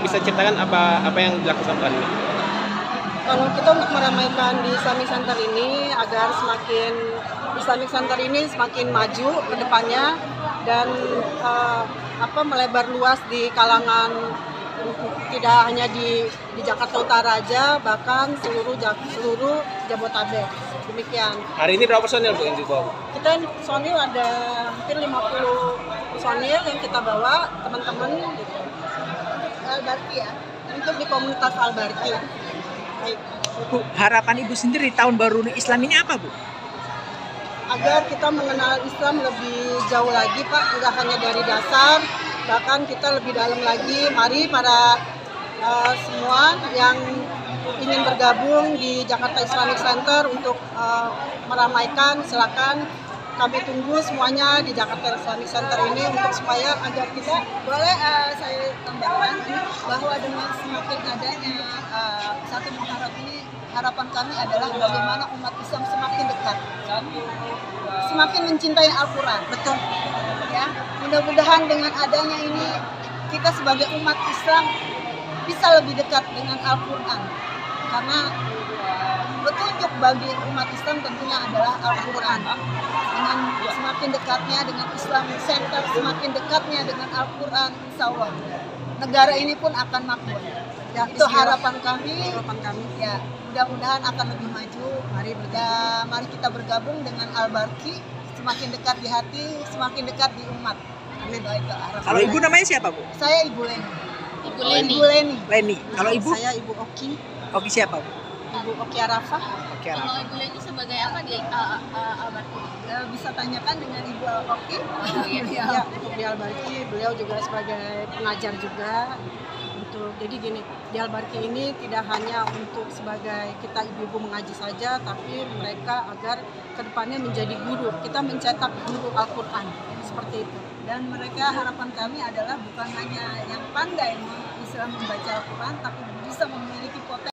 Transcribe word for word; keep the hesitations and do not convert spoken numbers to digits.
bisa ceritakan apa apa yang dilakukan kali ini? Kalau kita untuk meramaikan di Islamic Center ini agar semakin Islamic Center ini semakin maju ke depannya dan uh, apa melebar luas di kalangan tidak hanya di di Jakarta Utara aja, bahkan seluruh seluruh Jabotabek. Demikian. Hari ini berapa personil Bu yang dibawa? Kita personil ada hampir lima puluh personil yang kita bawa, teman-teman gitu. Al-Barki ya, untuk di komunitas Al-Barki. Baik. Bu, harapan Ibu sendiri tahun baru Islam ini apa, Bu? Agar kita mengenal Islam lebih jauh lagi, Pak, nggak hanya dari dasar, bahkan kita lebih dalam lagi. Mari para uh, semua yang ingin bergabung di Jakarta Islamic Center untuk uh, meramaikan, silakan kami tunggu semuanya di Jakarta Islamic Center ini untuk supaya agar kita boleh uh, saya tambahkan bahwa dengan semakin adanya uh, satu Muharram ini, harapan kami adalah bagaimana umat Islam semakin dekat, semakin mencintai Al-Quran. Betul. Ya, mudah-mudahan dengan adanya ini kita sebagai umat Islam bisa lebih dekat dengan Al-Quran, karena petunjuk bagi umat Islam tentunya adalah Al-Quran. Dengan semakin dekatnya dengan Islamic Center, semakin dekatnya dengan Al-Quran, insya Allah negara ini pun akan makmur. Ya, itu harapan kami. Harapan kami. Ya, mudah-mudahan akan lebih maju. Mari berda, mari kita bergabung dengan Al-Barki, semakin dekat di hati, semakin dekat di umat. Amin. Kalau Ibu namanya siapa, Bu? Saya Ibu Leni. Ibu Leni. Ibu Leni. Leni. Kalau Ibu? Saya Ibu Oki. Oki siapa, Bu? Ibu Oki Arafah. Oki Kalau Arafah. Ibu Leni sebagai apa di uh, uh, Al-Barki? Ya, bisa tanyakan dengan Ibu Oki. Iya. Ya, untuk di Al-Barki, beliau juga sebagai pengajar juga. Untuk jadi gini, di Al-Barki ini tidak hanya untuk sebagai kita ibu-ibu mengaji saja, tapi mereka agar kedepannya menjadi guru. Kita mencetak guru Al-Quran seperti itu. Dan mereka harapan kami adalah bukan hanya yang pandai bisa membaca Al-Quran, tapi bisa memiliki potensi